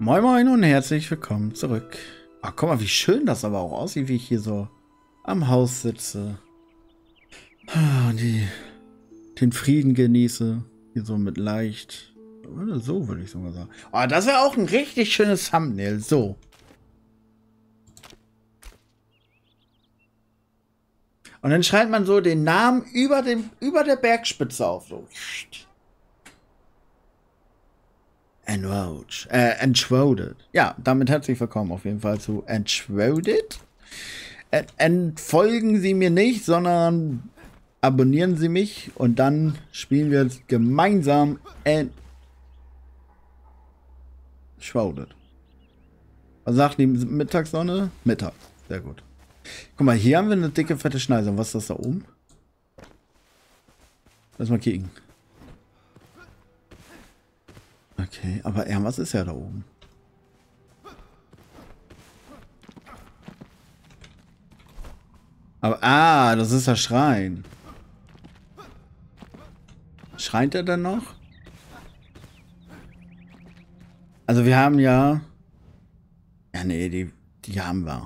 Moin Moin und herzlich willkommen zurück. Ach, guck mal, wie schön das aber auch aussieht, wie ich hier so am Haus sitze. Und den Frieden genieße. Hier so mit leicht. Oder so würde ich sogar sagen. Oh, das wäre auch ein richtig schönes Thumbnail. So. Und dann schreibt man so den Namen über der Bergspitze auf. So. Enshrouded. Ja, damit herzlich willkommen auf jeden Fall zu Enshrouded. Entfolgen Sie mir nicht, sondern abonnieren Sie mich und dann spielen wir gemeinsam Enshrouded. Was sagt die Mittagssonne? Mittag. Sehr gut. Guck mal, hier haben wir eine dicke, fette Schneise. Was ist das da oben? Lass mal kicken. Okay, aber irgendwas ist ja da oben. Aber, das ist der Schrein. Schreint er denn noch? Also wir haben ja... Ja, nee, die haben wir.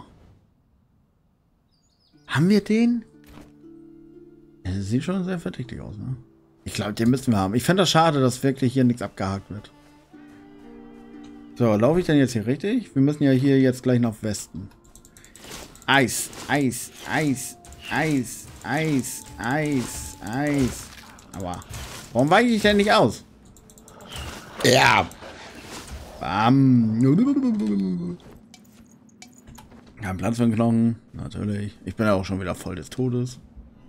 Haben wir den? Ja, das sieht schon sehr verdächtig aus, ne? Ich glaube, den müssen wir haben. Ich fände das schade, dass wirklich hier nichts abgehakt wird. So, laufe ich denn jetzt hier richtig? Wir müssen ja hier jetzt gleich nach Westen. Eis, Eis, Eis, Eis, Eis, Eis, Eis. Aber warum weiche ich denn nicht aus? Ja. Bam. Ja, Platz für einen Knochen. Natürlich. Ich bin ja auch schon wieder voll des Todes.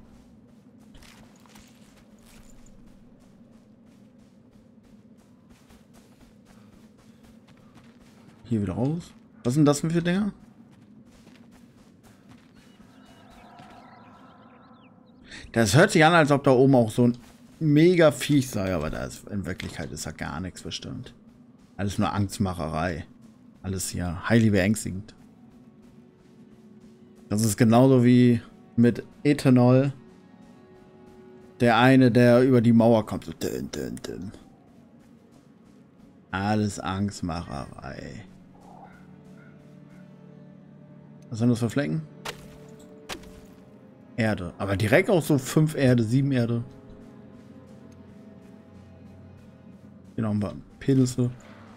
Hier wieder raus. Was sind das denn für Dinger? Das hört sich an, als ob da oben auch so ein mega Viech sei, aber da ist, in Wirklichkeit ist da gar nichts bestimmt. Alles nur Angstmacherei. Alles hier highly beängstigend. Das ist genauso wie mit Ethanol. Der eine, der über die Mauer kommt. So dün, dün, dün. Alles Angstmacherei. Was sind das für Flecken? Erde. Aber direkt auch so 5 Erde, 7 Erde. Hier noch ein paar Penisse.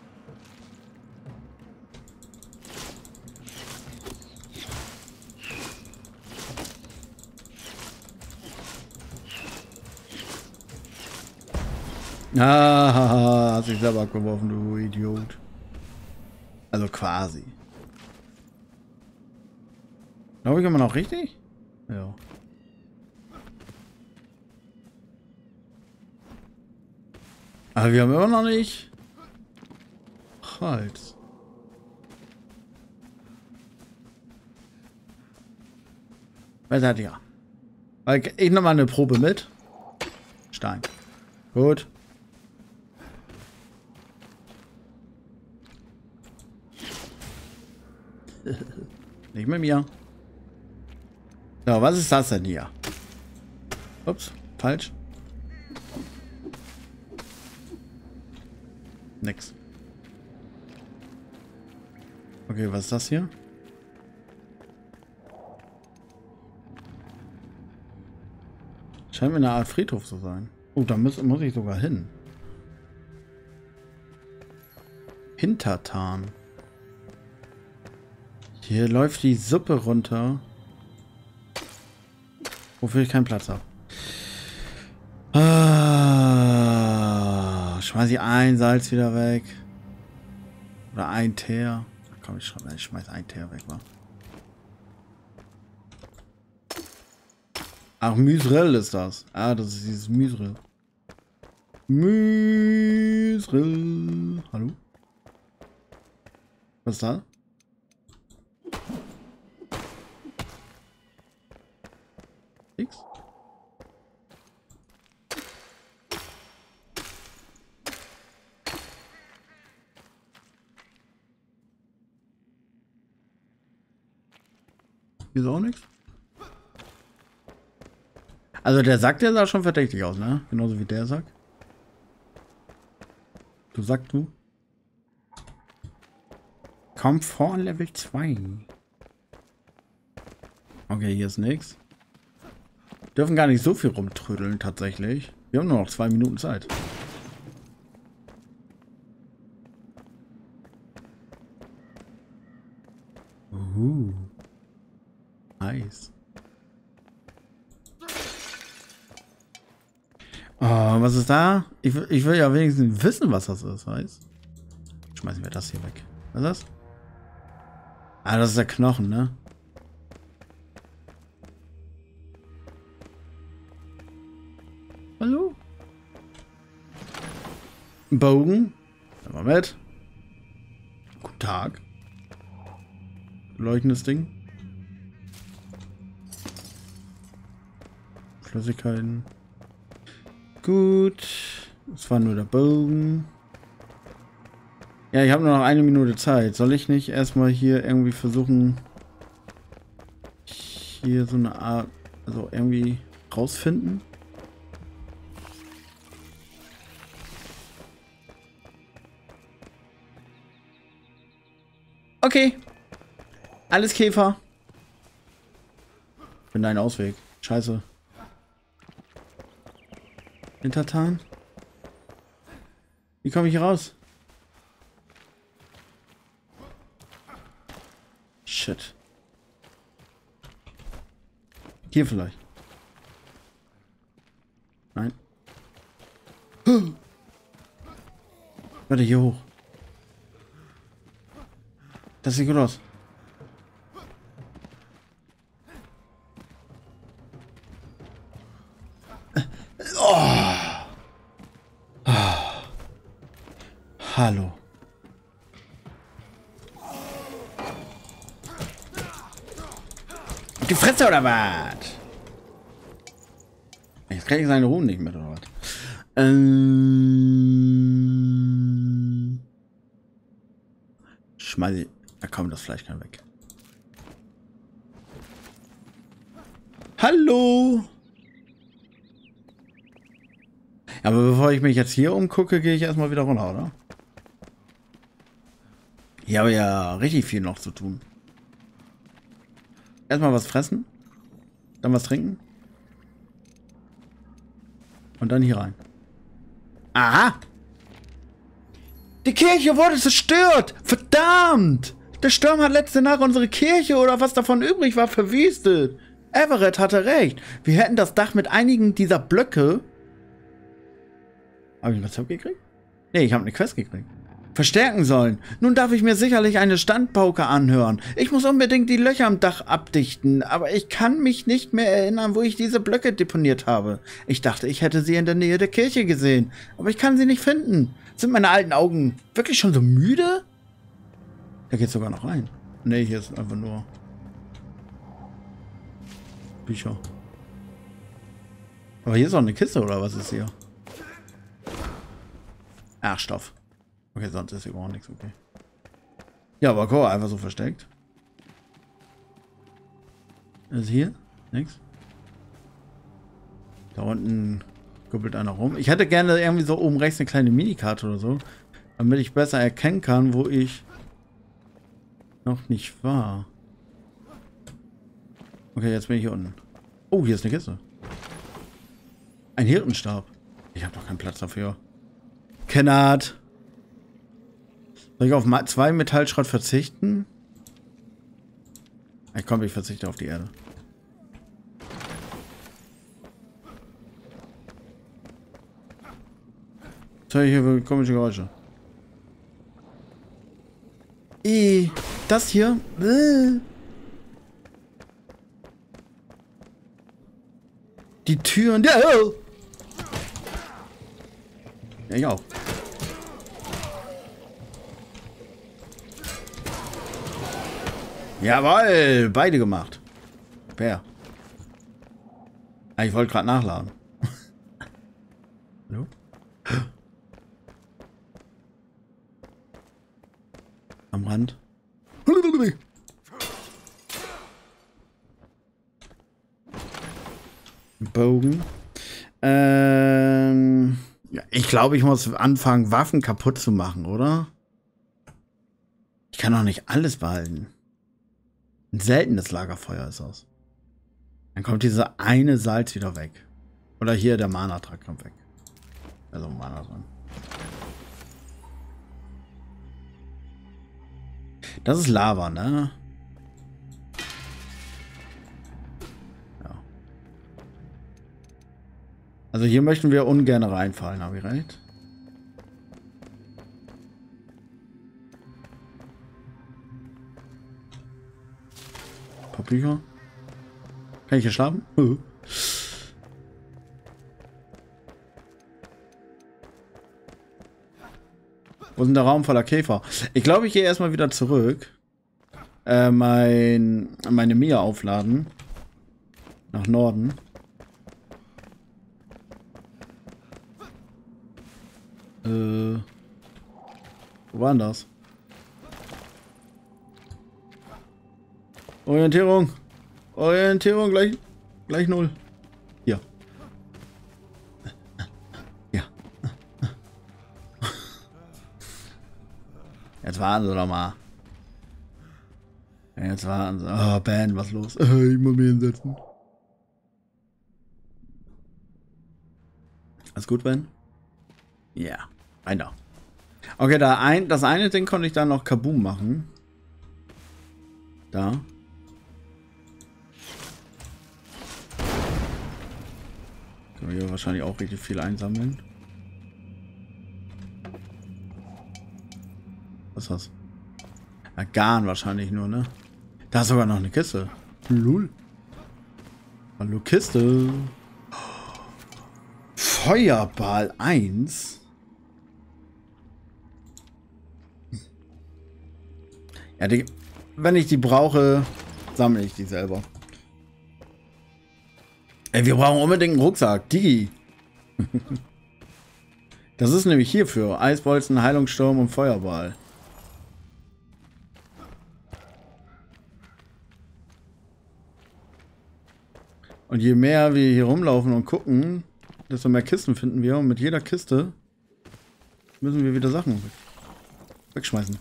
Ah, hast dich selber abgeworfen, du Idiot. Also quasi. Glaube ich immer noch richtig? Ja. Aber wir haben immer noch nicht Holz. Was hat ihr? Ich nehme mal eine Probe mit. Stein. Gut. Nicht mit mir. So, was ist das denn hier? Ups, falsch. Nix. Okay, was ist das hier? Scheint mir eine Art Friedhof zu sein. Oh, da muss ich sogar hin. Hintertan. Hier läuft die Suppe runter. Wofür ich keinen Platz habe. Schmeiß ich ein Salz wieder weg. Oder ein Teer. Komm, ich schmeiß ein Teer weg, wa? Ach, Mysrel ist das. Ah, das ist dieses Mysrel. Mysrel. Hallo? Was ist da? X? Hier ist auch nichts. Also der Sack, der sah schon verdächtig aus, ne? Genauso wie der Sack. Du Sack, du. Komfort Level 2. Okay, hier ist nichts. Dürfen gar nicht so viel rumtrödeln, tatsächlich. Wir haben nur noch 2 Minuten Zeit. Nice. Oh, was ist da? Ich will ja wenigstens wissen, was das ist, weißt? Schmeißen wir das hier weg. Was ist das? Ah, das ist der Knochen, ne? Hallo? Ein Bogen. Nehmen wir mit. Guten Tag. Leuchtendes Ding. Flüssigkeiten. Gut. Das war nur der Bogen. Ja, ich habe nur noch 1 Minute Zeit. Soll ich nicht erstmal hier irgendwie versuchen, hier so eine Art, also irgendwie rausfinden? Okay. Alles Käfer. Ich bin dein Ausweg. Scheiße. Hintertan? Wie komme ich hier raus? Shit. Hier vielleicht. Nein. Warte, hier hoch. Das sieht gut aus. Hallo. Die Fresse oder was? Jetzt kriege ich seine Ruhen nicht mit oder was? Schmeiß ich. Da kommt das Fleisch kann weg. Hallo. Aber bevor ich mich jetzt hier umgucke, gehe ich erstmal wieder runter, oder? Hier habe ich ja richtig viel noch zu tun. Erstmal was fressen. Dann was trinken. Und dann hier rein. Aha! Die Kirche wurde zerstört! Verdammt! Der Sturm hat letzte Nacht unsere Kirche oder was davon übrig war verwüstet. Everett hatte recht. Wir hätten das Dach mit einigen dieser Blöcke... Habe ich ein Rezept gekriegt? Nee, ich habe eine Quest gekriegt. Verstärken sollen. Nun darf ich mir sicherlich eine Standpauke anhören. Ich muss unbedingt die Löcher am Dach abdichten, aber ich kann mich nicht mehr erinnern, wo ich diese Blöcke deponiert habe. Ich dachte, ich hätte sie in der Nähe der Kirche gesehen, aber ich kann sie nicht finden. Sind meine alten Augen wirklich schon so müde? Da geht sogar noch rein. Nee, hier ist einfach nur Bücher. Aber hier ist auch eine Kiste, oder was ist hier? Ach, Stoff. Okay, sonst ist hier überhaupt nichts, okay. Ja, aber cool, einfach so versteckt. Ist hier? Nix. Da unten guppelt einer rum. Ich hätte gerne irgendwie so oben rechts eine kleine Minikarte oder so, damit ich besser erkennen kann, wo ich noch nicht war. Okay, jetzt bin ich hier unten. Oh, hier ist eine Kiste. Ein Hirtenstab. Ich habe doch keinen Platz dafür. Kennard. Soll ich auf 2 Metallschrott verzichten? Ich komm, ich verzichte auf die Erde. Was höre ich hier für komische Geräusche? Das hier? Die Türen. Ja, ich auch. Jawohl, beide gemacht. Bär. Ah, ich wollte gerade nachladen. Hallo? Am Rand. Bogen. Ja, ich glaube, ich muss anfangen, Waffen kaputt zu machen, oder? Ich kann doch nicht alles behalten. Ein seltenes Lagerfeuer ist das. Dann kommt dieser eine Salz wieder weg. Oder hier der Mana-Trank kommt weg. Also Mana dran. Das ist Lava, ne? Ja. Also hier möchten wir ungern reinfallen, habe ich recht? Ein paar Bücher. Kann ich hier schlafen? Wo ist denn der Raum voller Käfer? Ich glaube, ich gehe erstmal wieder zurück. Meine Mia aufladen. Nach Norden. Wo war denn das? Orientierung. Orientierung gleich 0. Hier. Ja. Jetzt warten Sie doch mal. Jetzt warten Sie. Oh, Ben, was los? Ich muss mich hinsetzen. Alles gut, Ben? Ja. Yeah. Rein da. Okay, das eine Ding konnte ich dann noch Kaboom machen. Da. Können wir hier wahrscheinlich auch richtig viel einsammeln. Was ist das? Ja, Garn wahrscheinlich nur, ne? Da ist sogar noch eine Kiste. Lul. Hallo Kiste. Feuerball 1. Ja, wenn ich die brauche, sammle ich die selber. Ey, wir brauchen unbedingt einen Rucksack. Digi. Das ist nämlich hierfür. Eisbolzen, Heilungssturm und Feuerball. Und je mehr wir hier rumlaufen und gucken, desto mehr Kisten finden wir. Und mit jeder Kiste müssen wir wieder Sachen wegschmeißen.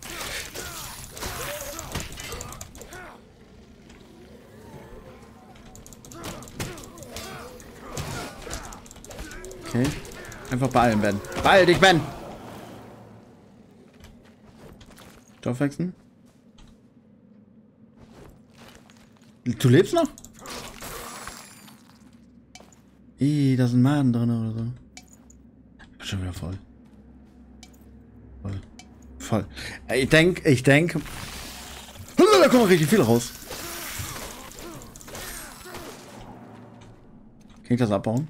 Okay. Einfach beeilen, Ben. Beeil dich, Ben! Stoff wechseln. Du lebst noch? Da sind Maden drin oder so. Ich bin schon wieder voll. Voll. Ich denke. Da kommt richtig viel raus. Kann ich das abbauen?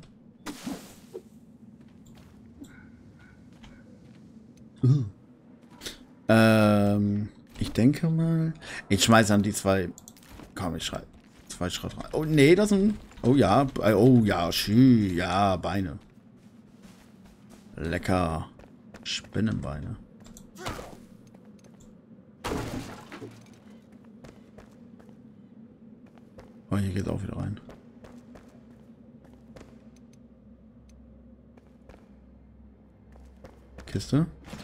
Ich denke mal. Ich schmeiße an die zwei. Komm, ich schreibe. 2 Schritt rein. Oh, nee, das sind. Oh ja. Oh ja, schü. Ja, Beine. Lecker. Spinnenbeine. Oh, hier geht's auch wieder rein. Kiste.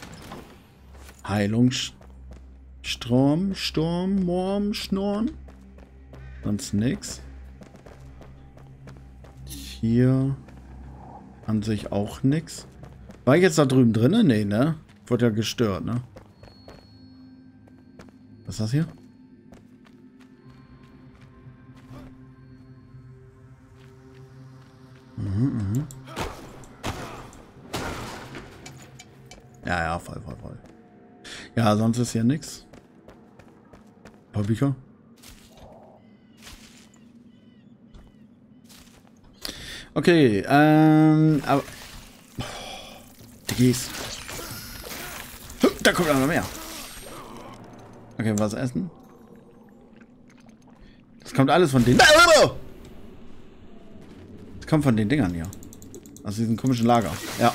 Heilungsstrom, Schnorren. Sonst nix. Hier an sich auch nix. War ich jetzt da drüben drin? Nee, ne? Wurde ja gestört, ne? Was ist das hier? Mhm. Ja, voll. Ja, sonst ist hier nix. Ein paar Bücher. Okay, aber... Diggis. Da kommt noch mehr. Okay, was essen? Das kommt alles von den... Das kommt von den Dingern hier. Aus diesem komischen Lager. Ja.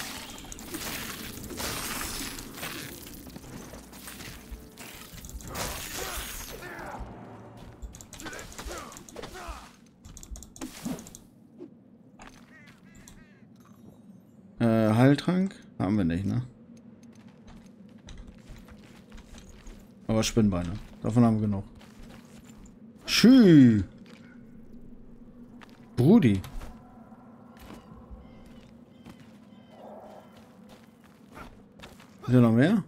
Heiltrank? Haben wir nicht, ne? Aber Spinnbeine. Davon haben wir genug. Schü. Brudi. Ist hier noch mehr?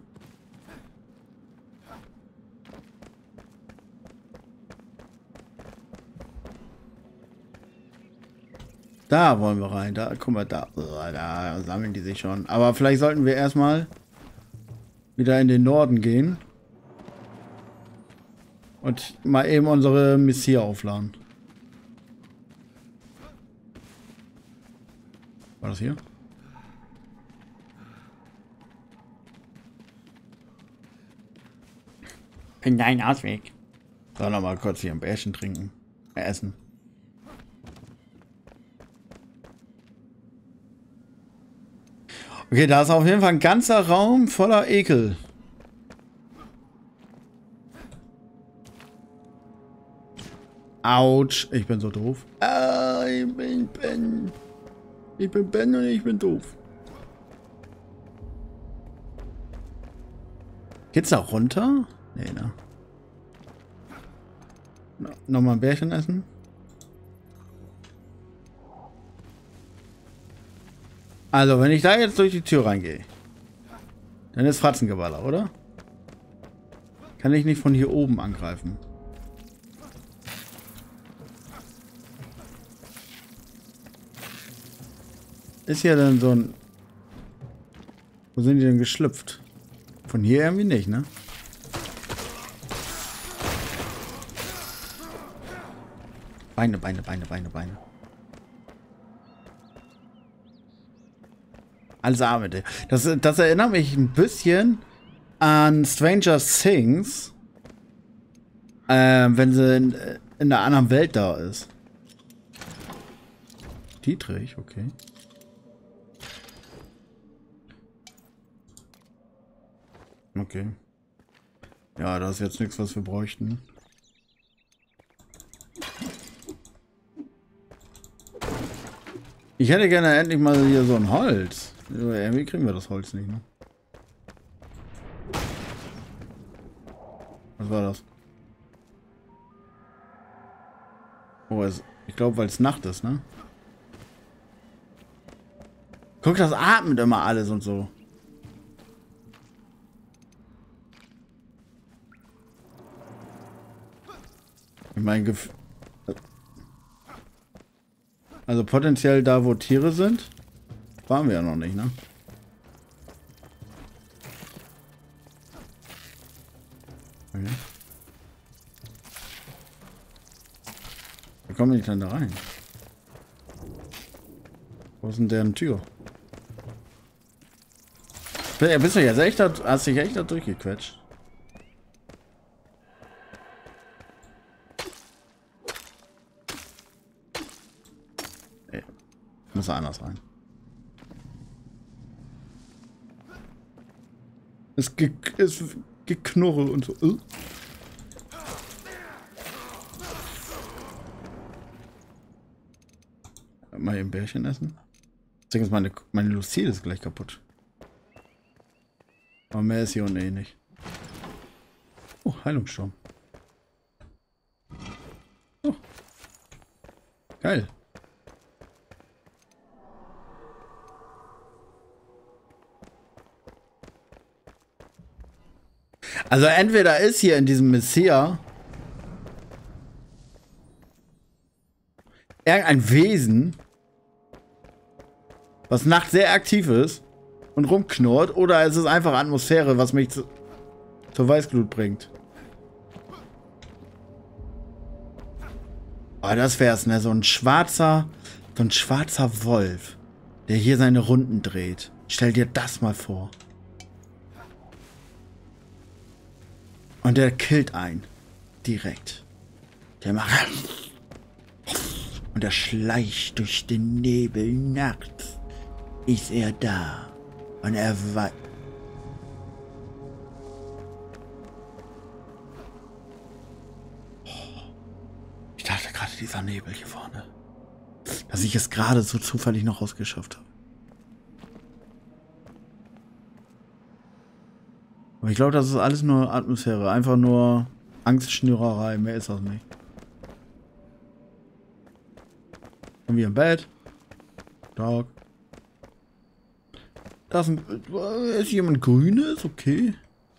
Da wollen wir rein. Da, guck mal, da sammeln die sich schon. Aber vielleicht sollten wir erstmal wieder in den Norden gehen. Und mal eben unsere Messier aufladen. War das hier? Bin dein Ausweg. So, noch mal kurz hier ein Bärchen trinken. Essen. Okay, da ist auf jeden Fall ein ganzer Raum voller Ekel. Autsch, ich bin so doof. Ich bin Ben. Ich bin Ben und ich bin doof. Geht's da runter? Nee, ne? Nochmal ein Bärchen essen? Also, wenn ich da jetzt durch die Tür reingehe, dann ist Fratzengeballer, oder? Kann ich nicht von hier oben angreifen? Ist hier denn so ein... Wo sind die denn geschlüpft? Von hier irgendwie nicht, ne? Beine. Alles Arme. Das erinnert mich ein bisschen an Stranger Things. Wenn sie in einer anderen Welt da ist. Dietrich, okay. Okay. Ja, das ist jetzt nichts, was wir bräuchten. Ich hätte gerne endlich mal hier so ein Holz. Irgendwie kriegen wir das Holz nicht, ne? Was war das? Oh, ich glaube, weil es Nacht ist, ne? Guck, das atmet immer alles und so. Ich meine, also potenziell da, wo Tiere sind, waren wir ja noch nicht, ne? Okay. Wie komme ich denn da rein? Wo ist denn deren Tür? Bist du jetzt echt da, hast dich echt da durchgequetscht? Ey, muss da anders rein. Es geknurre und so. Mal eben Bärchen essen. Ich denke, meine Lucille ist gleich kaputt. Aber mehr ist hier unten eh nicht. Oh, Heilungssturm. Oh. Geil. Also entweder ist hier in diesem Messier irgendein Wesen, was nachts sehr aktiv ist und rumknurrt, oder es ist einfach Atmosphäre, was mich zur Weißglut bringt. Oh, das wär's, ne? So ein schwarzer Wolf, der hier seine Runden dreht. Stell dir das mal vor. Und der killt einen. Direkt. Der macht... Und er schleicht durch den Nebel nachts. Ist er da. Und er weiß... Ich dachte gerade, dieser Nebel hier vorne. Dass ich es gerade so zufällig noch rausgeschafft habe. Aber ich glaube, das ist alles nur Atmosphäre. Einfach nur Angstschnürerei. Mehr ist das nicht. Und wir im Bett. Tag. Da ist jemand Grünes, okay.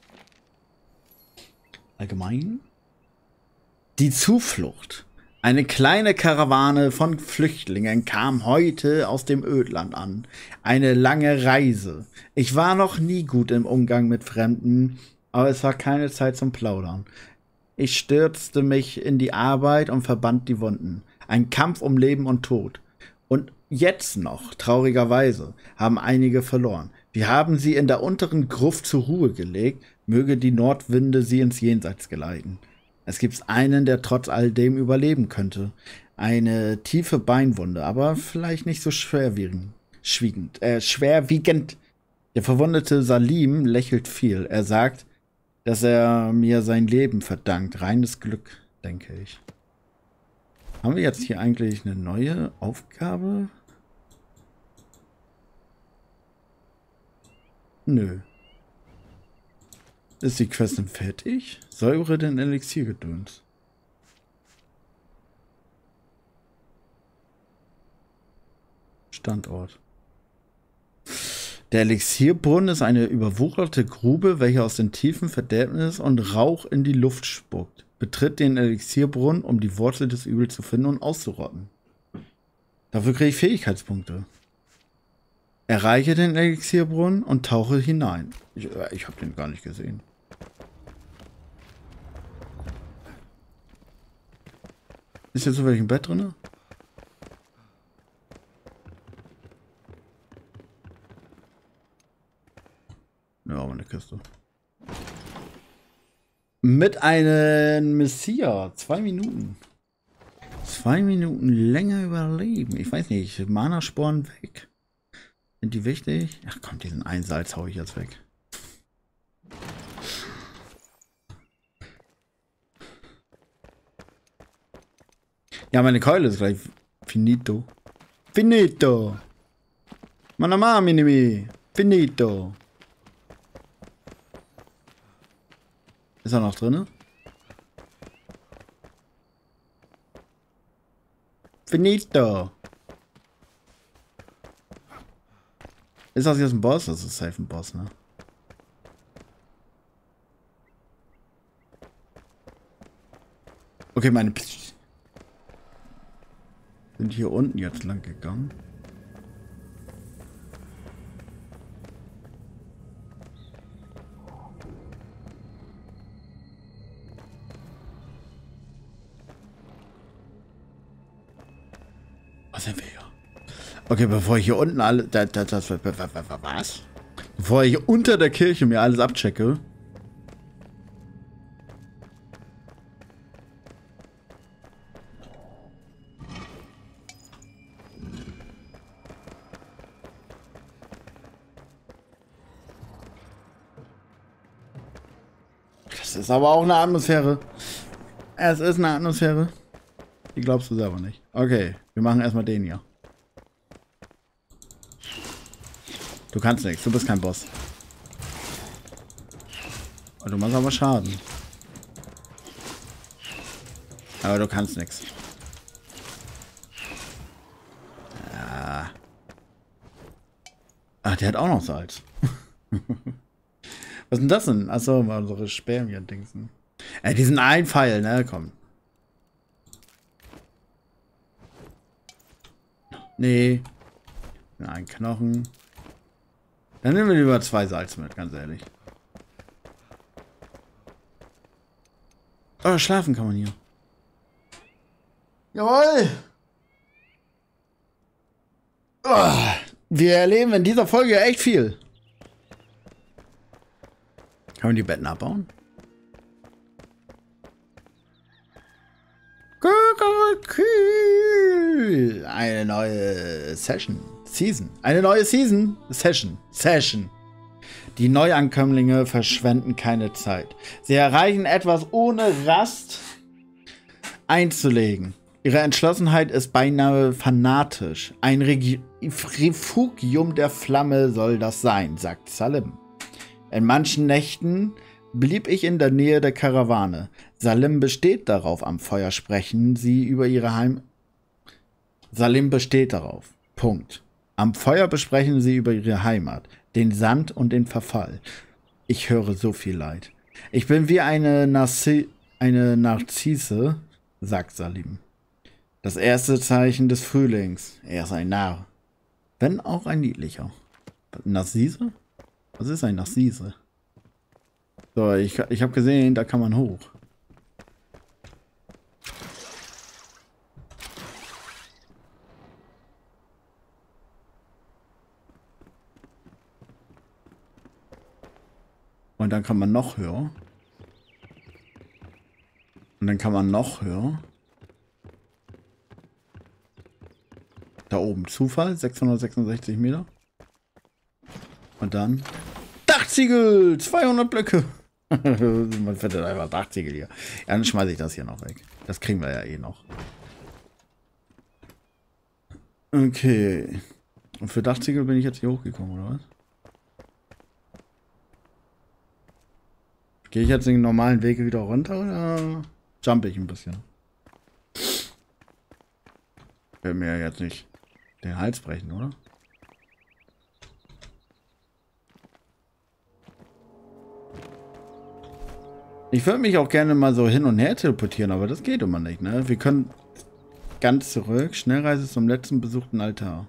Allgemein. Die Zuflucht. Eine kleine Karawane von Flüchtlingen kam heute aus dem Ödland an. Eine lange Reise. Ich war noch nie gut im Umgang mit Fremden, aber es war keine Zeit zum Plaudern. Ich stürzte mich in die Arbeit und verband die Wunden. Ein Kampf um Leben und Tod. Und jetzt noch, traurigerweise, haben einige verloren. Wir haben sie in der unteren Gruft zur Ruhe gelegt, möge die Nordwinde sie ins Jenseits geleiten. Es gibt einen, der trotz all dem überleben könnte. Eine tiefe Beinwunde, aber vielleicht nicht so schwerwiegend. Der verwundete Salim lächelt viel. Er sagt, dass er mir sein Leben verdankt. Reines Glück, denke ich. Haben wir jetzt hier eigentlich eine neue Aufgabe? Nö. Ist die Quest denn fertig? Säubere den Elixiergedöns. Standort. Der Elixierbrunnen ist eine überwucherte Grube, welche aus den Tiefen Verderbnis und Rauch in die Luft spuckt. Betritt den Elixierbrunnen, um die Wurzel des Übels zu finden und auszurotten. Dafür kriege ich Fähigkeitspunkte. Erreiche den Elixierbrunnen und tauche hinein. Ich habe den gar nicht gesehen. Ist jetzt zufällig ein Bett drin? Ja, aber eine Kiste. Mit einem Messias. 2 Minuten. 2 Minuten länger überleben. Ich weiß nicht. Mana-Sporen weg. Sind die wichtig? Ach komm, diesen einen Salz hau ich jetzt weg. Ja, meine Keule ist gleich finito. Finito. Mana minimi. Finito. Ist er noch drin? Finito. Ist das jetzt ein Boss? Das ist safe ein Boss, ne? Okay, meine sind hier unten jetzt lang gegangen. Was sind wir hier? Okay, bevor ich hier unten alle... Was? Bevor ich hier unter der Kirche mir alles abchecke. Das ist aber auch eine Atmosphäre. Es ist eine Atmosphäre. Die glaubst du selber nicht. Okay, wir machen erstmal den hier. Du kannst nichts, du bist kein Boss. Aber du machst aber Schaden. Aber du kannst nichts. Ja. Ach, der hat auch noch Salz. Was ist denn das denn? Achso, mal unsere Spermien-Dingsen. Die sind ein Pfeil, ne? Komm. Nee. Ein Knochen. Dann nehmen wir lieber 2 Salz mit, ganz ehrlich. Oh, schlafen kann man hier. Jawohl! Oh, wir erleben in dieser Folge echt viel. Kann man die Betten abbauen? Eine neue Season. Eine neue Session. Die Neuankömmlinge verschwenden keine Zeit. Sie erreichen etwas ohne Rast einzulegen. Ihre Entschlossenheit ist beinahe fanatisch. Ein Refugium der Flamme soll das sein, sagt Salim. In manchen Nächten blieb ich in der Nähe der Karawane. Salim besteht darauf, am Feuer sprechen sie über ihre Salim besteht darauf. Punkt. Am Feuer besprechen sie über ihre Heimat, den Sand und den Verfall. Ich höre so viel Leid. Ich bin wie eine Narzisse, sagt Salim. Das erste Zeichen des Frühlings. Er ist ein Narr. Wenn auch ein niedlicher. Narzisse? Was ist ein Narzisse? So, ich habe gesehen, da kann man hoch. Und dann kann man noch höher. Und dann kann man noch höher. Da oben Zufall, 666 Meter. Und dann Dachziegel, 200 Blöcke. Man findet einfach Dachziegel hier. Ja, dann schmeiße ich das hier noch weg. Das kriegen wir ja eh noch. Okay. Und für Dachziegel bin ich jetzt hier hochgekommen, oder was? Gehe ich jetzt den normalen Weg wieder runter oder jump ich ein bisschen? Ich will mir jetzt nicht den Hals brechen, oder? Ich würde mich auch gerne mal so hin und her teleportieren, aber das geht immer nicht, ne? Wir können ganz zurück. Schnellreise zum letzten besuchten Altar.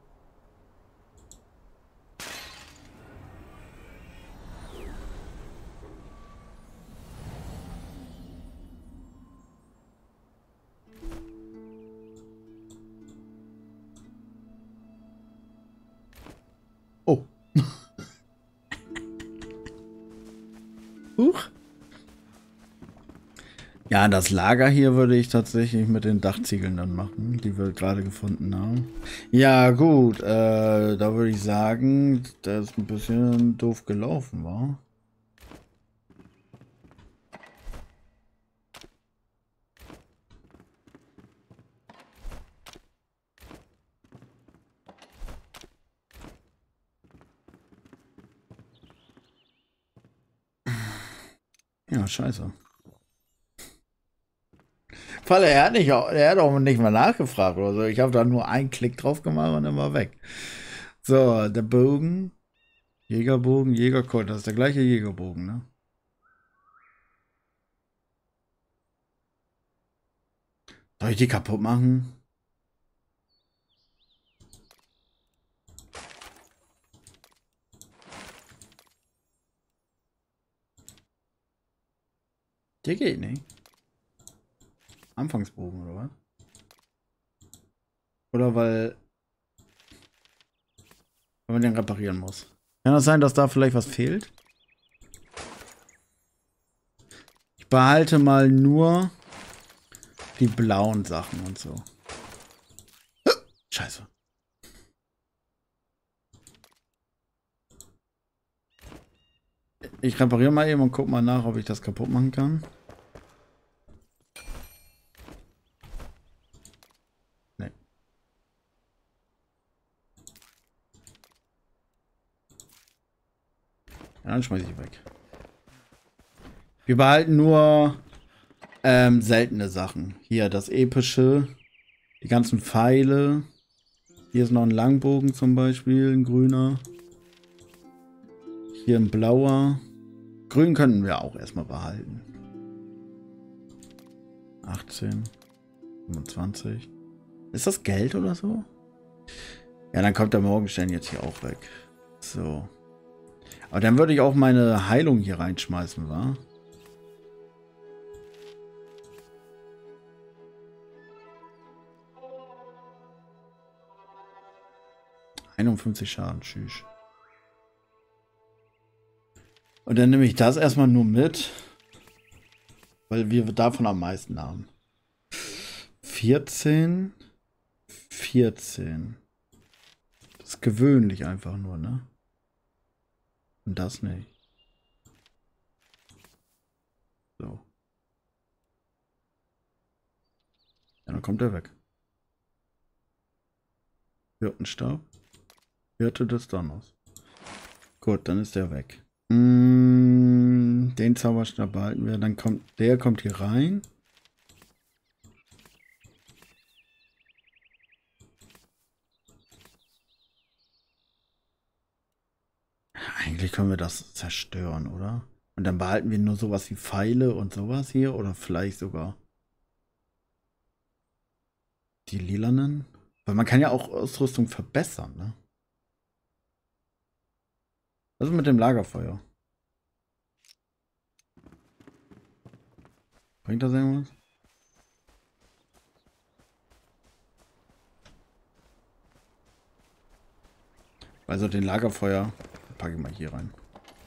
Oh. Huch. Ja, das Lager hier würde ich tatsächlich mit den Dachziegeln dann machen, die wir gerade gefunden haben. Ja, gut, da würde ich sagen, das ist ein bisschen doof gelaufen, war. Ja, scheiße. Falle, er hat auch nicht mal nachgefragt oder so. Ich habe da nur einen Klick drauf gemacht und dann war weg. So, der Bogen. Jägerbogen, Jägercolt. Das ist der gleiche Jägerbogen, ne? Soll ich die kaputt machen? Der geht nicht. Anfangsbogen, oder was? Oder weil man den reparieren muss. Kann das sein, dass da vielleicht was fehlt? Ich behalte mal nur die blauen Sachen und so. Scheiße. Ich repariere mal eben und guck mal nach, ob ich das kaputt machen kann. Nee. Ja, dann schmeiße ich weg. Wir behalten nur seltene Sachen. Hier das epische, die ganzen Pfeile. Hier ist noch ein Langbogen zum Beispiel, ein grüner. Hier ein blauer. Grün könnten wir auch erstmal behalten. 18, 25. Ist das Geld oder so? Ja, dann kommt der Morgenstern jetzt hier auch weg. So. Aber dann würde ich auch meine Heilung hier reinschmeißen, wa? Schaden, tschüss. Und dann nehme ich das erstmal nur mit, weil wir davon am meisten haben. 14. 14. Das ist gewöhnlich einfach nur, ne? Und das nicht. So. Ja, dann kommt er weg. Hirtenstab. Hirte des Donners. Gut, dann ist er weg. Den Zauberstab behalten wir. Dann kommt der hier rein. Eigentlich können wir das zerstören, oder? Und dann behalten wir nur sowas wie Pfeile und sowas hier. Oder vielleicht sogar die lilanen. Weil man kann ja auch Ausrüstung verbessern, ne? Was ist mit dem Lagerfeuer? Bringt das irgendwas? Also den Lagerfeuer packe ich mal hier rein.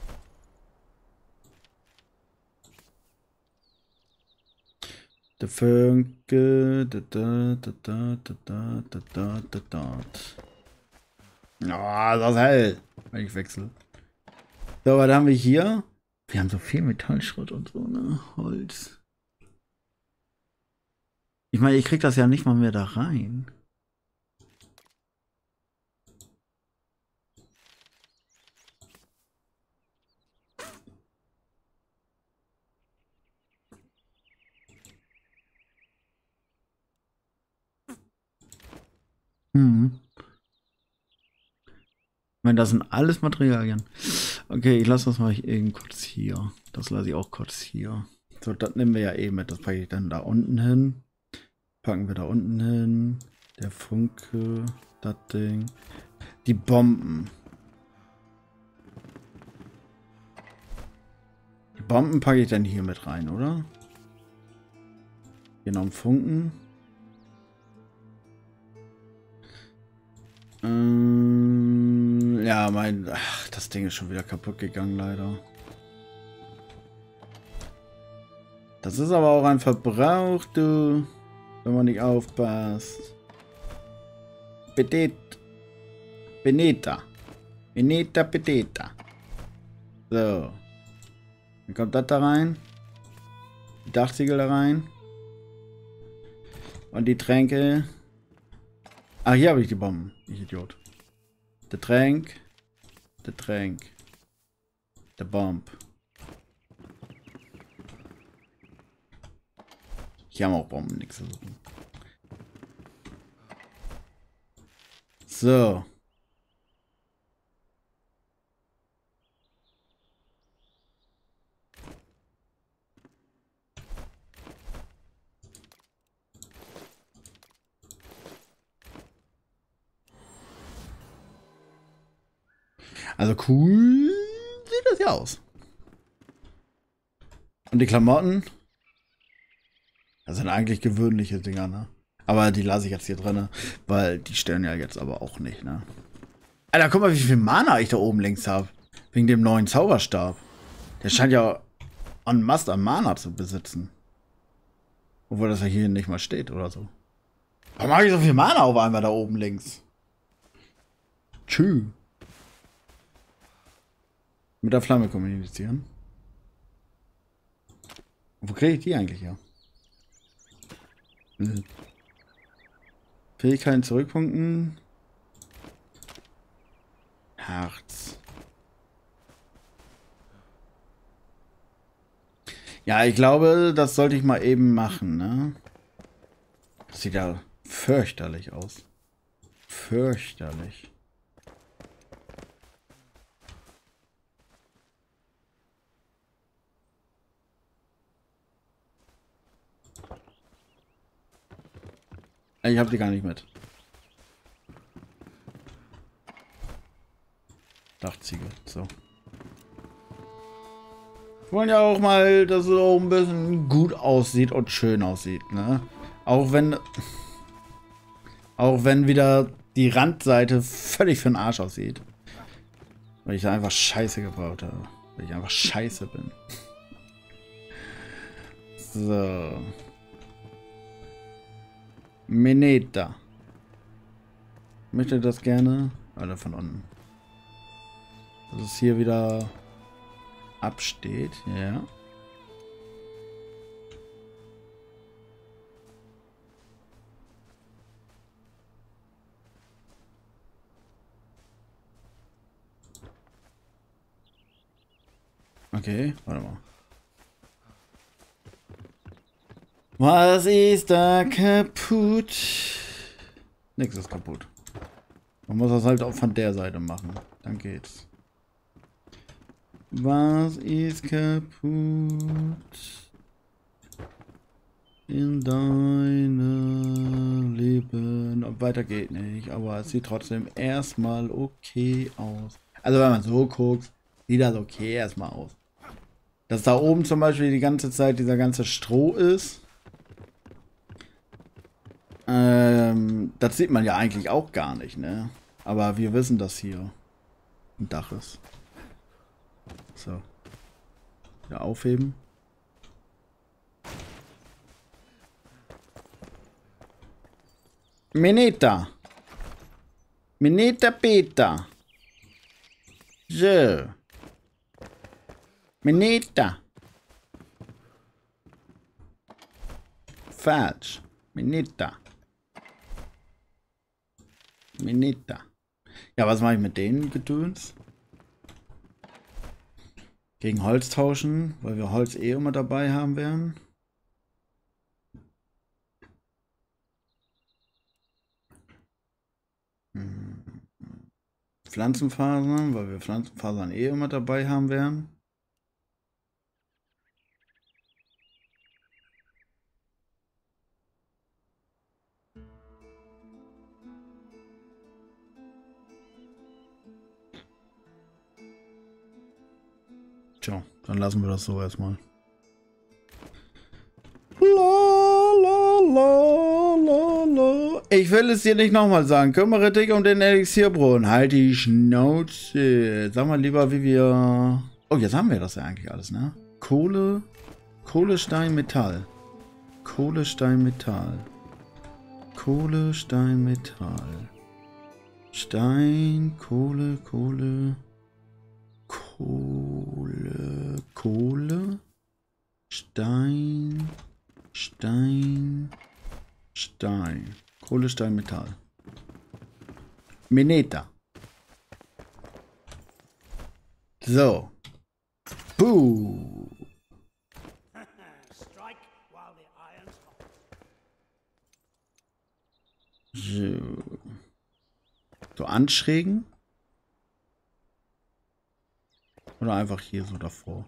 Der Funke. Ah, das ist hell. Wenn ich wechsle. So, was haben wir hier? Wir haben so viel Metallschrott und so, ne? Holz. Ich meine, ich krieg das ja nicht mal mehr da rein. Hm. Ich meine, das sind alles Materialien. Okay, ich lasse das mal eben kurz hier. Das lasse ich auch kurz hier. So, das nehmen wir ja eben mit. Das packe ich dann da unten hin. Packen wir da unten hin. Der Funke, das Ding. Die Bomben. Die Bomben packe ich dann hier mit rein, oder? Genau, einen Funken. Ja, ach, das Ding ist schon wieder kaputt gegangen, leider. Das ist aber auch ein Verbrauch, du. Wenn man nicht aufpasst. Beneta. Beneta. So. Dann kommt das da rein. Die Dachziegel da rein. Und die Tränke. Ah, hier habe ich die Bomben. Ich Idiot. Der Tränk. Der Tränk. Der Bomb. Hier haben auch Bomben nichts zu suchen. So. Also cool sieht das ja aus. Und die Klamotten? Das sind eigentlich gewöhnliche Dinger, ne? Aber die lasse ich jetzt hier drin, weil die stören ja jetzt aber auch nicht, ne? Alter, guck mal, wie viel Mana ich da oben links habe. Wegen dem neuen Zauberstab. Der scheint ja en masse an Mana zu besitzen. Obwohl das ja hier nicht mal steht oder so. Warum habe ich so viel Mana auf einmal da oben links? Tschüss. Mit der Flamme kommunizieren. Wo kriege ich die eigentlich her? Fähigkeiten zurückpunkten. Herz. Ja, ich glaube, das sollte ich mal eben machen, ne? Das sieht ja fürchterlich aus. Fürchterlich. Ich habe die gar nicht mit. Dachziegel, so. Wir wollen ja auch mal, dass es auch ein bisschen gut aussieht und schön aussieht, ne? Auch wenn wieder die Randseite völlig für den Arsch aussieht. Weil ich da einfach Scheiße gebaut habe. Weil ich einfach Scheiße bin. So. Mineta. Möchte das gerne? Alle von unten. Dass es hier wieder absteht, ja. Okay, warte mal. Was ist da kaputt? Nix ist kaputt. Man muss das halt auch von der Seite machen. Dann geht's. Was ist kaputt in deinem Leben? Und weiter geht nicht, aber es sieht trotzdem erstmal okay aus. Also wenn man so guckt, sieht das okay erstmal aus. Dass da oben zum Beispiel die ganze Zeit dieser ganze Stroh ist. Das sieht man ja eigentlich auch gar nicht, ne? Aber wir wissen, dass hier ein Dach ist. So. Wieder aufheben. Mineta. Mineta Beta. So. Mineta. Falsch. Mineta. Mineta. Ja, was mache ich mit denen Gedöns? Gegen Holz tauschen, weil wir Holz eh immer dabei haben werden. Pflanzenfasern, weil wir Pflanzenfasern eh immer dabei haben werden. Tja, dann lassen wir das so erstmal. Ich will es dir nicht nochmal sagen. Kümmere dich um den Elixierbrunnen. Halt die Schnauze. Sag mal lieber, wie wir... Oh, jetzt haben wir das ja eigentlich alles, ne? Kohle, Stein, Metall. Kohle, Stein, Metall. Kohle, Stein, Metall. Stein, Kohle, Stein, Kohle, Stein, Metall. Mineta. So. Puh. So. So anschrägen. Oder einfach hier so davor.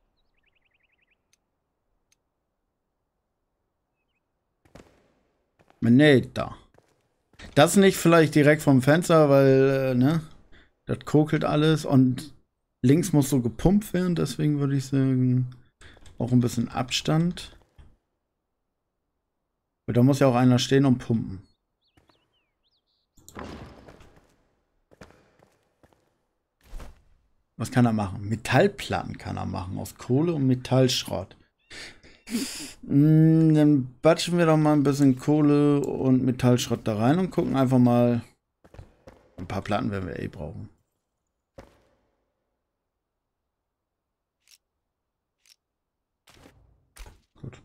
Mineta. Das nicht vielleicht direkt vom Fenster, weil, ne? Das kokelt alles und links muss so gepumpt werden, deswegen würde ich sagen, auch ein bisschen Abstand. Weil da muss ja auch einer stehen und pumpen. Was kann er machen? Metallplatten kann er machen, aus Kohle und Metallschrott. Dann batschen wir doch mal ein bisschen Kohle und Metallschrott da rein und gucken einfach mal. Ein paar Platten werden wir eh brauchen. Gut.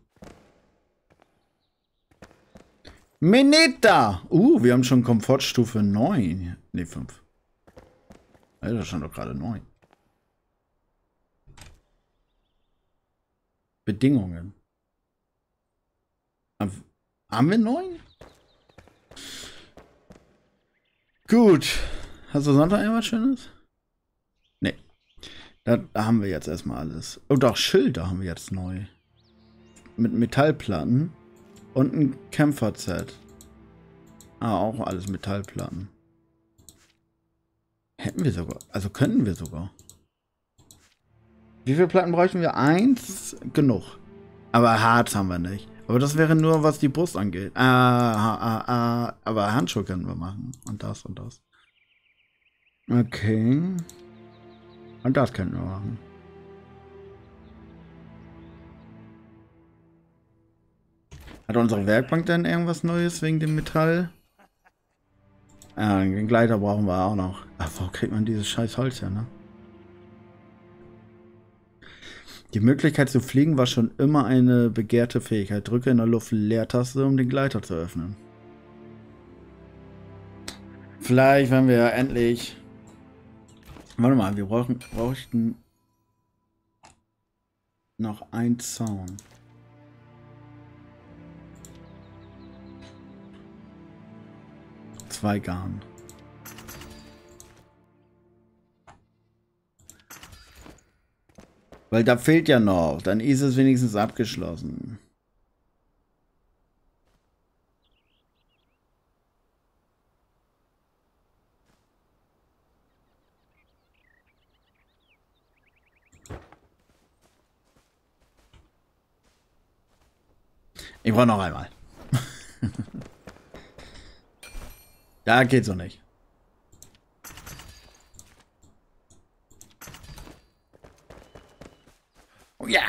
Mineta! Wir haben schon Komfortstufe 9. Ne, 5. Alter, stand doch gerade 9. Bedingungen. Haben wir 9? Gut. Hast du sonst noch irgendwas Schönes? Ne. Da haben wir jetzt erstmal alles. Oh doch, Schilder haben wir jetzt neu. Mit Metallplatten. Und ein Kämpfer-Set. Auch alles Metallplatten. Hätten wir sogar. Also könnten wir sogar. Wie viele Platten bräuchten wir? 1? Genug. Aber Harz haben wir nicht. Aber das wäre nur, was die Brust angeht. Aber Handschuhe können wir machen. Und das und das. Okay. Und das können wir machen. Hat unsere Werkbank denn irgendwas Neues wegen dem Metall? Den Gleiter brauchen wir auch noch. Ach, wo kriegt man dieses scheiß Holz her, ne? Die Möglichkeit zu fliegen war schon immer eine begehrte Fähigkeit. Drücke in der Luft Leertaste, um den Gleiter zu öffnen. Vielleicht, wenn wir endlich... Warte mal, wir bräuchten... Noch ein Zaun. Zwei Garn. Weil da fehlt ja noch. Dann ist es wenigstens abgeschlossen. Ich brauche noch einmal. Da geht's so nicht. Oh ja.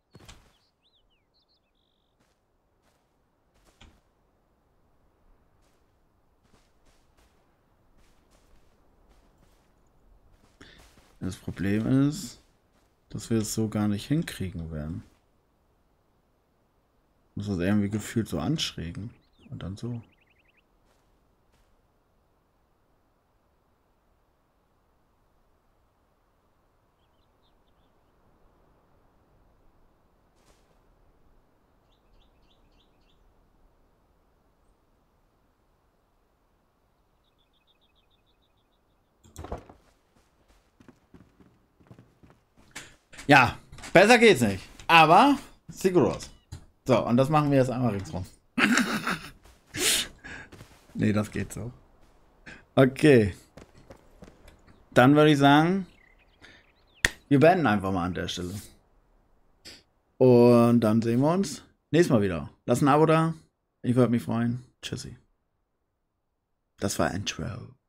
Das Problem ist, dass wir es so gar nicht hinkriegen werden. Muss das irgendwie gefühlt so anschrägen. Und dann so. Ja, besser geht's nicht. Aber sieht gut aus. So, und das machen wir jetzt einmal ringsrum. Nee, das geht so. Okay. Dann würde ich sagen, wir beenden einfach mal an der Stelle. Und dann sehen wir uns nächstes Mal wieder. Lass ein Abo da. Ich würde mich freuen. Tschüssi. Das war Intro.